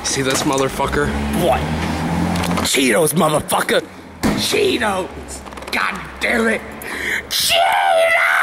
See this motherfucker? What? Cheetos, motherfucker! Cheetos! God damn it! Cheetos!